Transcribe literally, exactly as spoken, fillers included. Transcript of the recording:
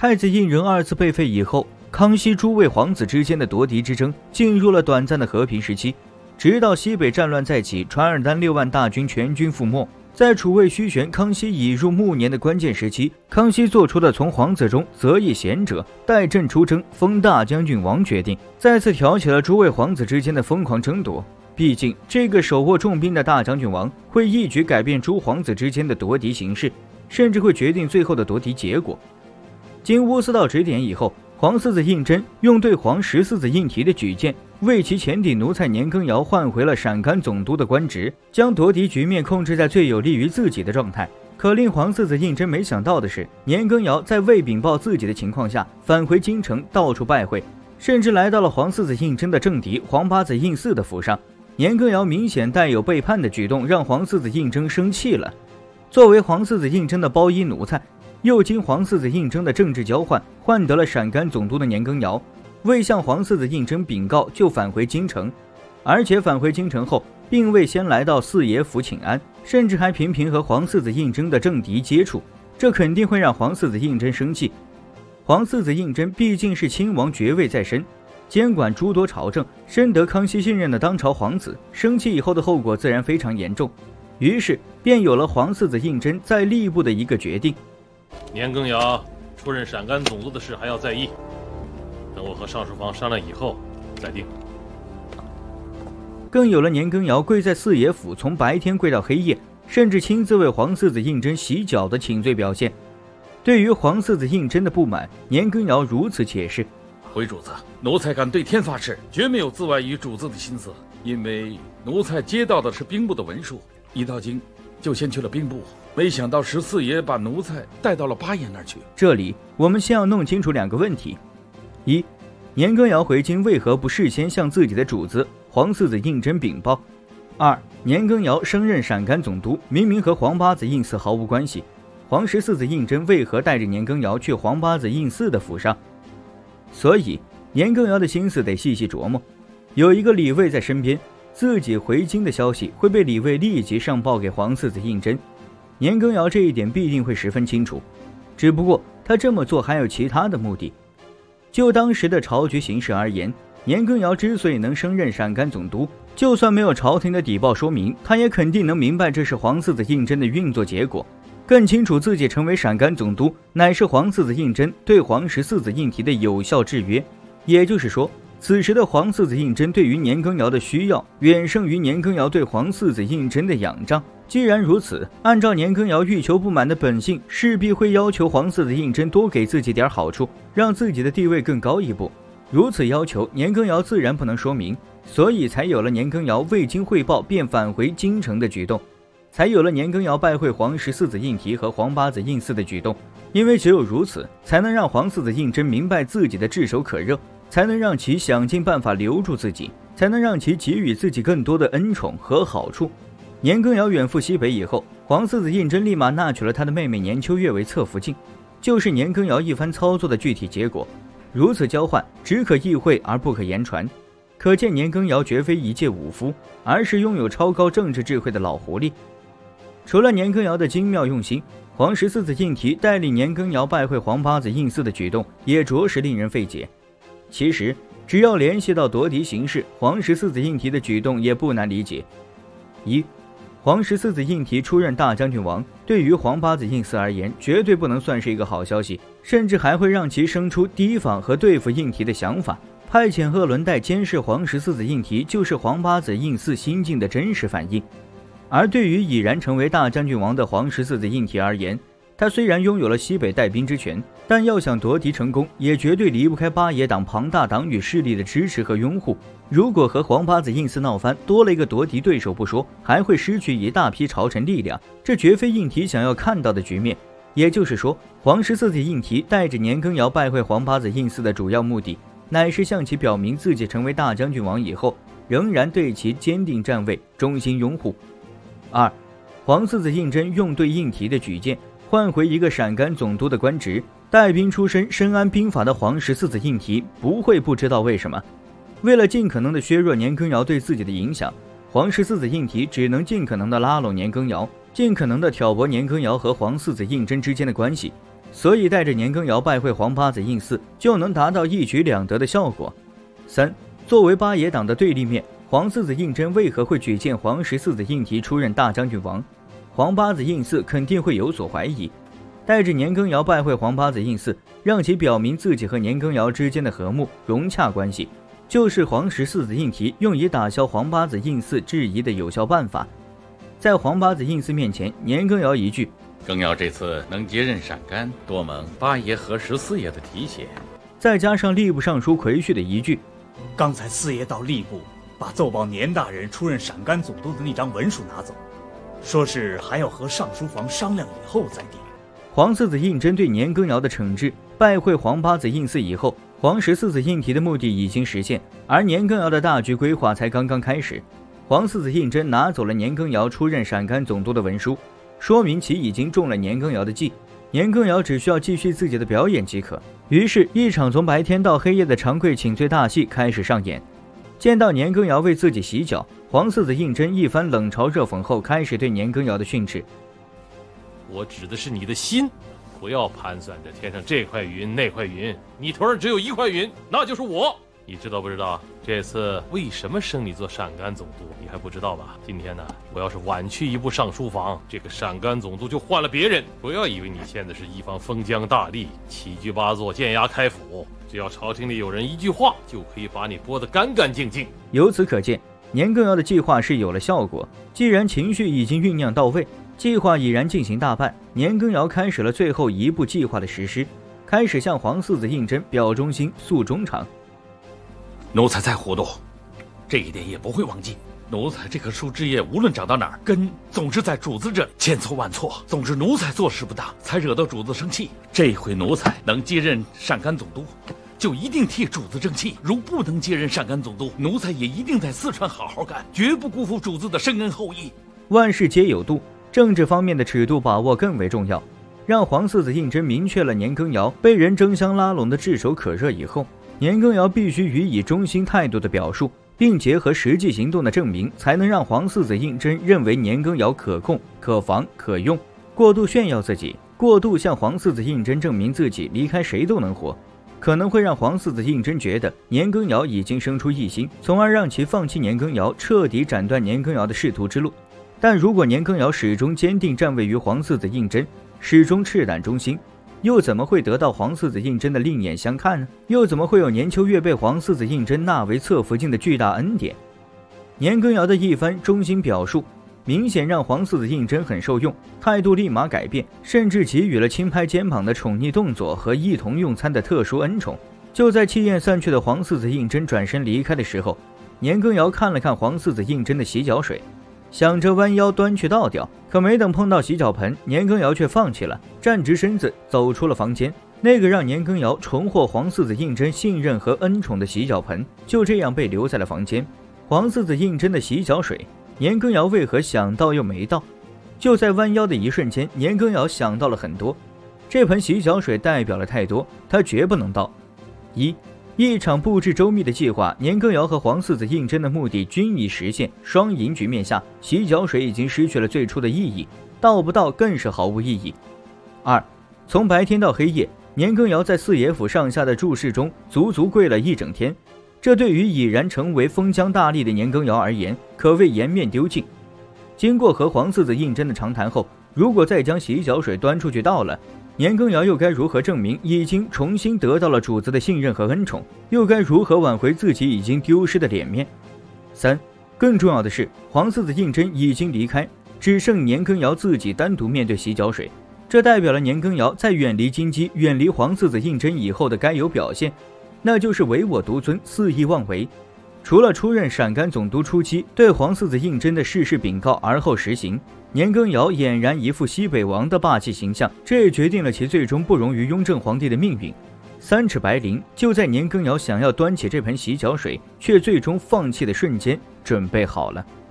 太子胤仁二次被废以后，康熙诸位皇子之间的夺嫡之争进入了短暂的和平时期，直到西北战乱再起，传尔丹六万大军全军覆没。在储位虚悬，康熙已入暮年的关键时期，康熙做出的从皇子中择一贤者，代朕出征，封大将军王决定，再次挑起了诸位皇子之间的疯狂争夺。毕竟，这个手握重兵的大将军王会一举改变诸皇子之间的夺嫡形势，甚至会决定最后的夺嫡结果。经乌思道指点以后，皇四子胤禛用对皇十四子胤禔的举荐，为其前抵奴才年羹尧换回了陕甘总督的官职，将夺嫡局面控制在最有利于自己的状态。可令皇四子胤禛没想到的是，年羹尧在未禀报自己的情况下，返回京城，到处拜会，甚至来到了皇四子胤禛的政敌皇八子胤祀的府上。年羹尧明显带有背叛的举动，让皇四子胤禛生气了。作为皇四子胤禛的包衣奴才，又经皇四子胤禛的政治交换，换得了陕甘总督的年羹尧，未向皇四子胤禛禀告就返回京城，而且返回京城后，并未先来到四爷府请安，甚至还频频和皇四子胤禛的政敌接触，这肯定会让皇四子胤禛生气。皇四子胤禛毕竟是亲王爵位在身，监管诸多朝政，深得康熙信任的当朝皇子，生气以后的后果自然非常严重。于是便有了皇四子胤禛在吏部的一个决定： 年羹尧出任陕甘总督的事还要再议，等我和上书房商量以后再定。 更有了年羹尧跪在四爷府，从白天跪到黑夜，甚至亲自为皇四子胤禛洗脚的请罪表现。对于皇四子胤禛的不满，年羹尧如此解释： 回主子，奴才敢对天发誓，绝没有自外于主子的心思。因为奴才接到的是兵部的文书，一到京就先去了兵部，没想到十四爷把奴才带到了八爷那儿去。 这里我们先要弄清楚两个问题：一，年羹尧回京为何不事先向自己的主子皇四子胤禛禀报？二，年羹尧升任陕甘总督，明明和皇八子胤祀毫无关系，皇十四子胤禛为何带着年羹尧去皇八子胤祀的府上？所以年羹尧的心思得细细琢磨。有一个李卫在身边，自己回京的消息会被李卫立即上报给皇四子胤禛，年羹尧这一点必定会十分清楚。只不过他这么做还有其他的目的。就当时的朝局形势而言，年羹尧之所以能升任陕甘总督，就算没有朝廷的底报说明，他也肯定能明白这是皇四子胤禛的运作结果，更清楚自己成为陕甘总督乃是皇四子胤禛对皇十四子胤禔的有效制约。也就是说，此时的皇四子胤禛对于年羹尧的需要远胜于年羹尧对皇四子胤禛的仰仗。既然如此，按照年羹尧欲求不满的本性，势必会要求皇四子胤禛多给自己点好处，让自己的地位更高一步。如此要求，年羹尧自然不能说明，所以才有了年羹尧未经汇报便返回京城的举动，才有了年羹尧拜会皇十四子胤禔和皇八子胤祀的举动。因为只有如此，才能让皇四子胤禛明白自己的炙手可热，才能让其想尽办法留住自己，才能让其给予自己更多的恩宠和好处。年羹尧远赴西北以后，皇四子胤禛立马纳娶了他的妹妹年秋月为侧福晋，就是年羹尧一番操作的具体结果。如此交换只可意会而不可言传，可见年羹尧绝非一介武夫，而是拥有超高政治智慧的老狐狸。除了年羹尧的精妙用心，皇十四子胤禔带领年羹尧拜会皇八子胤祀的举动也着实令人费解。其实只要联系到夺嫡形势，皇十四子胤禔的举动也不难理解。一，皇十四子胤禔出任大将军王，对于皇八子胤祀而言绝对不能算是一个好消息，甚至还会让其生出提防和对付胤禔的想法。派遣鄂伦代监视皇十四子胤禔，就是皇八子胤祀心境的真实反应。而对于已然成为大将军王的皇十四子胤禔而言，他虽然拥有了西北带兵之权，但要想夺嫡成功，也绝对离不开八爷党庞大党羽势力的支持和拥护。如果和皇八子胤祀闹翻，多了一个夺嫡对手不说，还会失去一大批朝臣力量，这绝非胤禔想要看到的局面。也就是说，皇十四子胤禔带着年羹尧拜会皇八子胤祀的主要目的，乃是向其表明自己成为大将军王以后，仍然对其坚定站位，衷心拥护。二，皇四子胤禛用对胤禔的举荐，换回一个陕甘总督的官职。带兵出身、深谙兵法的皇十四子胤禔不会不知道为什么。为了尽可能的削弱年羹尧对自己的影响，皇十四子扈提只能尽可能的拉拢年羹尧，尽可能的挑拨年羹尧和皇四子胤禛之间的关系。 所以带着年羹尧拜会黄八子应嗣，就能达到一举两得的效果。三、作为八爷党的对立面，皇四子胤禛为何会举荐皇十四子胤禔出任大将军王？黄八子应嗣肯定会有所怀疑，带着年羹尧拜会黄八子应嗣，让其表明自己和年羹尧之间的和睦融洽关系，就是皇十四子胤禔用以打消黄八子应嗣质疑的有效办法。在黄八子应嗣面前，年羹尧一句羹尧这次能接任陕甘，多蒙八爷和十四爷的提携， 再加上吏部尚书魁旭的一句刚才四爷到吏部把奏报年大人出任陕甘总督的那张文书拿走，说是还要和尚书房商量以后再定。 黄四子胤禛对年羹尧的惩治，拜会黄八子应嗣以后，黄十四子胤禔的目的已经实现，而年羹尧的大局规划才刚刚开始。黄四子胤禛拿走了年羹尧出任陕甘总督的文书，说明其已经中了年羹尧的计，年羹尧只需要继续自己的表演即可。于是，一场从白天到黑夜的长跪请罪大戏开始上演。见到年羹尧为自己洗脚，黄四子胤禛一番冷嘲热讽后，开始对年羹尧的训斥。 我指的是你的心，不要盘算着天上这块云那块云，你头上只有一块云，那就是我。你知道不知道这次为什么升你做陕甘总督？你还不知道吧？今天呢，我要是晚去一步上书房，这个陕甘总督就换了别人。不要以为你现在是一方封疆大吏，七局八座，剑牙开府，只要朝廷里有人一句话，就可以把你剥得干干净净。 由此可见，年羹尧的计划是有了效果。既然情绪已经酝酿到位，计划已然进行大半，年羹尧开始了最后一步计划的实施，开始向黄四子胤禛表忠心、诉衷肠。 奴才再糊涂，这一点也不会忘记。奴才这棵树枝叶无论长到哪儿，根总是在主子这里，千错万错，总是奴才做事不当，才惹到主子生气。这回奴才能接任陕甘总督，就一定替主子争气；如不能接任陕甘总督，奴才也一定在四川好好干，绝不辜负主子的深恩厚谊。 万事皆有度，政治方面的尺度把握更为重要。让黄四子胤禛明确了年羹尧被人争相拉拢的炙手可热以后，年羹尧必须予以中心态度的表述，并结合实际行动的证明，才能让黄四子胤禛认为年羹尧可控、可防、可用。过度炫耀自己，过度向黄四子胤禛证明自己离开谁都能活，可能会让黄四子胤禛觉得年羹尧已经生出异心，从而让其放弃年羹尧，彻底斩断年羹尧的仕途之路。但如果年羹尧始终坚定站位于黄四子胤禛，始终赤胆忠心，又怎么会得到黄四子胤禛的另眼相看呢？又怎么会有年秋月被黄四子胤禛纳为侧福晋的巨大恩典？年羹尧的一番忠心表述，明显让黄四子胤禛很受用，态度立马改变，甚至给予了轻拍肩膀的宠溺动作和一同用餐的特殊恩宠。就在气焰散去的黄四子胤禛转身离开的时候，年羹尧看了看黄四子胤禛的洗脚水，想着弯腰端去倒掉，可没等碰到洗脚盆，年羹尧却放弃了，站直身子走出了房间。那个让年羹尧重获黄四子胤禛信任和恩宠的洗脚盆，就这样被留在了房间。黄四子胤禛的洗脚水，年羹尧为何想到又没到？就在弯腰的一瞬间，年羹尧想到了很多。这盆洗脚水代表了太多，他绝不能倒。一一场布置周密的计划，年羹尧和黄四子胤禛的目的均已实现，双赢局面下，洗脚水已经失去了最初的意义，倒不倒更是毫无意义。二，从白天到黑夜，年羹尧在四爷府上下的注视中足足跪了一整天，这对于已然成为封疆大吏的年羹尧而言，可谓颜面丢尽。经过和黄四子胤禛的长谈后，如果再将洗脚水端出去倒了，年羹尧又该如何证明已经重新得到了主子的信任和恩宠？又该如何挽回自己已经丢失的脸面？三，更重要的是，黄四子胤禛已经离开，只剩年羹尧自己单独面对洗脚水，这代表了年羹尧在远离金鸡、远离黄四子胤禛以后的该有表现，那就是唯我独尊、肆意妄为。除了出任陕甘总督初期对黄四子胤禛的事事禀告而后实行，年羹尧俨然一副西北王的霸气形象，这也决定了其最终不容于雍正皇帝的命运。三尺白绫就在年羹尧想要端起这盆洗脚水，却最终放弃的瞬间准备好了。